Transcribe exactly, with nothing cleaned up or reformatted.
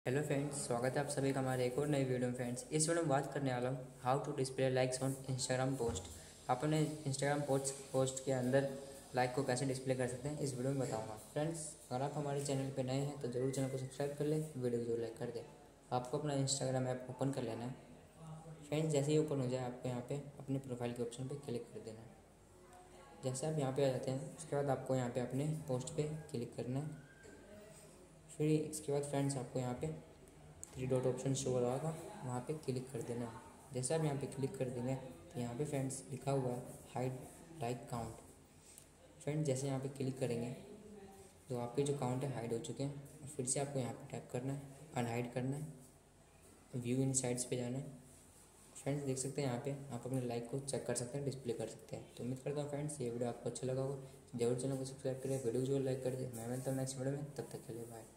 Hello friends, स्वागत है आप सभी का हमारे एक और नई वीडियो में। फ्रेंड्स, इस वीडियो में बात करने वाला हूँ how to display likes on Instagram post. आप अपने इंस्टाग्राम पोस्ट पोस्ट के अंदर लाइक को कैसे डिस्प्ले कर सकते हैं इस वीडियो में बताऊंगा। फ्रेंड्स, अगर आप हमारे चैनल पर नए हैं तो ज़रूर चैनल को सब्सक्राइब कर लें, वीडियो को जरूर लाइक कर दें। आपको अपना इंस्टाग्राम ऐप ओपन कर लेना है। फ्रेंड्स, जैसे ही ओपन हो जाए आपको यहाँ पर अपने प्रोफाइल के ऑप्शन पर क्लिक कर देना है। जैसे आप यहाँ पर आ जाते हैं उसके बाद आपको यहाँ पर अपने पोस्ट पर क्लिक करना है। फिर इसके बाद फ्रेंड्स आपको यहाँ पे थ्री डॉट ऑप्शन शो हो रहा होगा, वहाँ पे क्लिक कर देना है। जैसे आप यहाँ पे क्लिक कर देंगे तो यहाँ पे फ्रेंड्स लिखा हुआ है हाइड लाइक काउंट। फ्रेंड्स, जैसे यहाँ पे क्लिक करेंगे तो आपके जो काउंट है हाइड हो चुके हैं। और फिर से आपको यहाँ पे टैप करना है, अनहाइड करना है, व्यू इन साइड्स पे जाना है। फ्रेंड्स, देख सकते हैं यहाँ पे आप अपने लाइक को चेक कर सकते हैं, डिस्प्ले कर सकते हैं। तो उम्मीद करता हूँ फ्रेंड्स ये वीडियो आपको अच्छा लगा होगा। जरूर चैनल को सब्सक्राइब करें, वीडियो को जरूर लाइक कर दें। मैं मिलता हूँ नेक्स्ट वीडियो में, तब तक के लिए बाय।